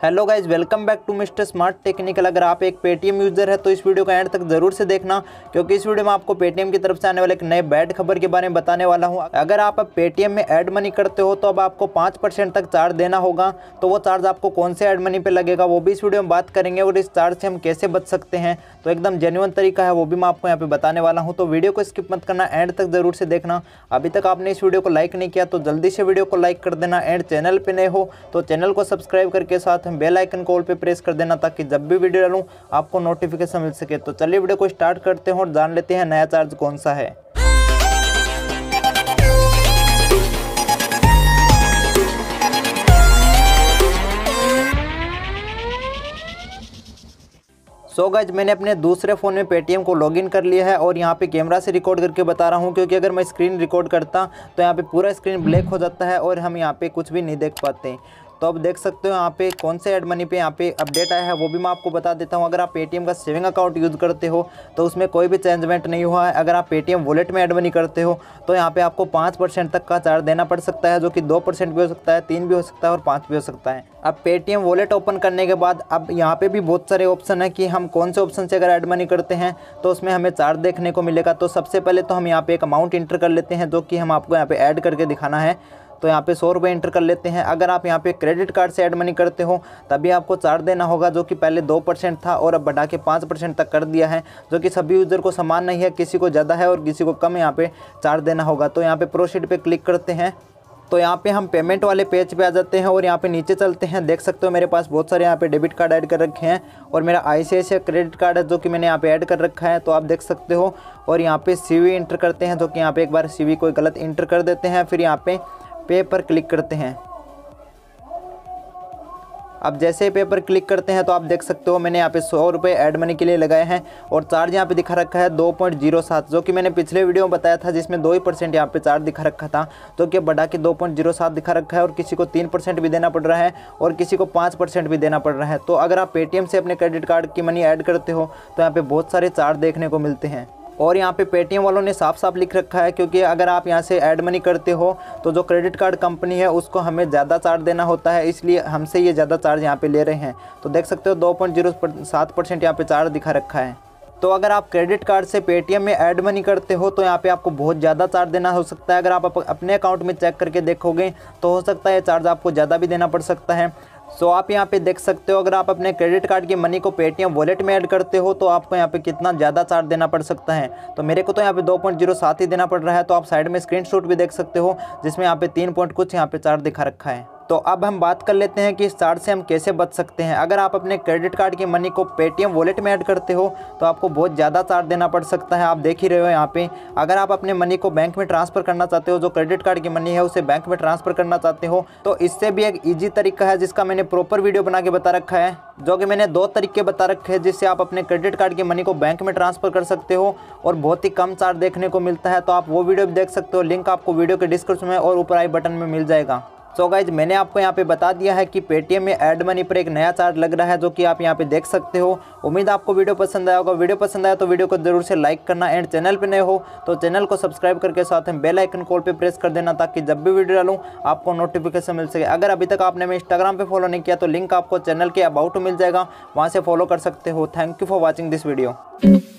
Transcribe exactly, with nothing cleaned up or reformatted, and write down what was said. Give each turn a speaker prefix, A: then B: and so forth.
A: Hello guys, welcome back to mister smart technical. अगर आप एक पेटीएम यूज़र है तो इस वीडियो का एंड तक जरूर से देखना, क्योंकि इस वीडियो में आपको पेटीएम की तरफ से आने वाले एक नए बैड खबर के बारे में बताने वाला हूं। अगर आप अब पेटीएम में ऐड मनी करते हो तो अब आपको पाँच परसेंट तक चार्ज देना होगा। तो वो चार्ज आपको कौन से ऐड मनी पे लगेगा वो भी इस वीडियो में बात करेंगे, और इस चार्ज से हम कैसे बच सकते हैं। तो एकदम जेन्युइन तरीका है, वो भी मैं आपको यहाँ पे बताने वाला हूँ। तो वीडियो को स्किप मत करना, एंड तक जरूर से देखना। अभी तक आपने इस वीडियो को लाइक नहीं किया तो जल्दी से वीडियो को लाइक कर देना। एंड चैनल पे नए हो तो चैनल को सब्सक्राइब करके साथ में बेल आइकन कॉल पे प्रेस कर देना, ताकि जब भी वीडियो डालूं आपको नोटिफिकेशन मिल सके। तो चलिए वीडियो को स्टार्ट करते हैं और जान लेते हैं नया चार्ज कौन सा है। सो गाइज, मैंने अपने दूसरे फ़ोन में पेटीएम को लॉगिन कर लिया है और यहाँ पे कैमरा से रिकॉर्ड करके बता रहा हूँ, क्योंकि अगर मैं स्क्रीन रिकॉर्ड करता तो यहाँ पे पूरा स्क्रीन ब्लैक हो जाता है और हम यहाँ पे कुछ भी नहीं देख पाते। तो अब देख सकते हो यहाँ पे कौन से ऐड मनी पे यहाँ पे अपडेट आया है वो भी मैं आपको बता देता हूँ। अगर आप पेटीएम का सेविंग अकाउंट यूज़ करते हो तो उसमें कोई भी चेंजमेंट नहीं हुआ है। अगर आप पेटीएम वॉलेट में ऐड मनी करते हो तो यहाँ पे आपको पाँच परसेंट तक का चार्ज देना पड़ सकता है, जो कि दो परसेंट भी हो सकता है, तीन भी हो सकता है और पाँच भी हो सकता है। अब पेटीएम वॉलेट ओपन करने के बाद अब यहाँ पे भी बहुत सारे ऑप्शन है कि हम कौन से ऑप्शन से अगर ऐड मनी करते हैं तो उसमें हमें चार्ज देखने को मिलेगा। तो सबसे पहले तो हम यहाँ पे एक अमाउंट इंटर कर लेते हैं, जो कि हम आपको यहाँ पे ऐड करके दिखाना है। तो यहाँ पे सौ रुपये इंटर कर लेते हैं। अगर आप यहाँ पे क्रेडिट कार्ड से ऐड मनी करते हो तभी आपको चार्ज देना होगा, जो कि पहले दो परसेंट था और अब बढ़ा के पाँच परसेंट तक कर दिया है, जो कि सभी यूज़र को समान नहीं है, किसी को ज़्यादा है और किसी को कम यहाँ पे चार्ज देना होगा। तो यहाँ पे प्रोसीड पे क्लिक करते हैं। तो यहाँ पे हम पेमेंट वाले पेज पे आ जाते हैं और यहाँ पे नीचे चलते हैं। देख सकते हो मेरे पास बहुत सारे यहाँ पे डेबिट कार्ड ऐड कर रखे हैं और मेरा आईसीआईसीआई क्रेडिट कार्ड है, जो कि मैंने यहाँ पे ऐड कर रखा है। तो आप देख सकते हो, और यहाँ पे सीवी इंटर करते हैं, जो कि यहाँ पे एक बार सीवी कोई गलत इंटर कर देते हैं। फिर यहाँ पे पे पर क्लिक करते हैं। अब जैसे ही पे पर क्लिक करते हैं तो आप देख सकते हो मैंने यहाँ पे सौ रुपये ऐड मनी के लिए लगाए हैं और चार्ज यहाँ पे दिखा रखा है दो पॉइंट जीरो सात, जो कि मैंने पिछले वीडियो में बताया था, जिसमें दो ही परसेंट यहाँ पे चार्ज दिखा रखा था, जो कि बढ़ा के दो पॉइंट जीरो सात दिखा रखा है। और किसी को तीन परसेंट भी देना पड़ रहा है और किसी को पाँच परसेंट भी देना पड़ रहा है। तो अगर आप पेटीएम से अपने क्रेडिट कार्ड की मनी ऐड करते हो तो यहाँ पे बहुत सारे चार्ज देखने को मिलते हैं। और यहाँ पे पेटीएम वालों ने साफ साफ लिख रखा है, क्योंकि अगर आप यहाँ से ऐड मनी करते हो तो जो क्रेडिट कार्ड कंपनी है उसको हमें ज़्यादा चार्ज देना होता है, इसलिए हमसे ये ज़्यादा चार्ज यहाँ पे ले रहे हैं। तो देख सकते हो दो पॉइंट जीरो सात परसेंट यहाँ पे चार्ज दिखा रखा है। तो अगर आप क्रेडिट कार्ड से पेटीएम में ऐड मनी करते हो तो यहाँ पे आपको बहुत ज़्यादा चार्ज देना हो सकता है। अगर आप अपने अकाउंट में चेक करके देखोगे तो हो सकता है चार्ज आपको ज़्यादा भी देना पड़ सकता है। सो आप यहाँ पे देख सकते हो, अगर आप अपने क्रेडिट कार्ड की मनी को पेटीएम वॉलेट में ऐड करते हो तो आपको यहाँ पे कितना ज़्यादा चार्ज देना पड़ सकता है। तो मेरे को तो यहाँ पे दो पॉइंट जीरो सात ही देना पड़ रहा है। तो आप साइड में स्क्रीनशॉट भी देख सकते हो, जिसमें यहाँ पे तीन पॉइंट कुछ यहाँ पे चार्ज दिखा रखा है। तो अब हम बात कर लेते हैं कि इस चार्ज से हम कैसे बच सकते हैं। अगर आप अपने क्रेडिट कार्ड की मनी को पेटीएम वॉलेट में ऐड करते हो तो आपको बहुत ज़्यादा चार्ज देना पड़ सकता है। आप देख ही रहे हो यहाँ पे, अगर आप अपने मनी को बैंक में ट्रांसफ़र करना चाहते हो, जो क्रेडिट कार्ड की मनी है उसे बैंक में ट्रांसफ़र करना चाहते हो, तो इससे भी एक ईजी तरीका है जिसका मैंने प्रॉपर वीडियो बना के बता रखा है, जो कि मैंने दो तरीके बता रखे हैं जिससे आप अपने क्रेडिट कार्ड की मनी को बैंक में ट्रांसफ़र कर सकते हो और बहुत ही कम चार्ज देखने को मिलता है। तो आप वो वीडियो भी देख सकते हो, लिंक आपको वीडियो के डिस्क्रिप्शन में और ऊपर आई बटन में मिल जाएगा। सो गाइज, मैंने आपको यहाँ पे बता दिया है कि पेटीएम में ऐड मनी पर एक नया चार्ज लग रहा है, जो कि आप यहाँ पे देख सकते हो। उम्मीद आपको वीडियो पसंद आया होगा। वीडियो पसंद आया तो वीडियो को जरूर से लाइक करना। एंड चैनल पे नए हो तो चैनल को सब्सक्राइब करके साथ में बेल आइकन कॉल पे प्रेस कर देना, ताकि जब भी वीडियो डालूँ आपको नोटिफिकेशन मिल सके। अगर अभी तक आपने मेरे इंस्टाग्राम पे फॉलो नहीं किया तो लिंक आपको चैनल के अबाउट मिल जाएगा, वहाँ से फॉलो कर सकते हो। Thank you for watching this video.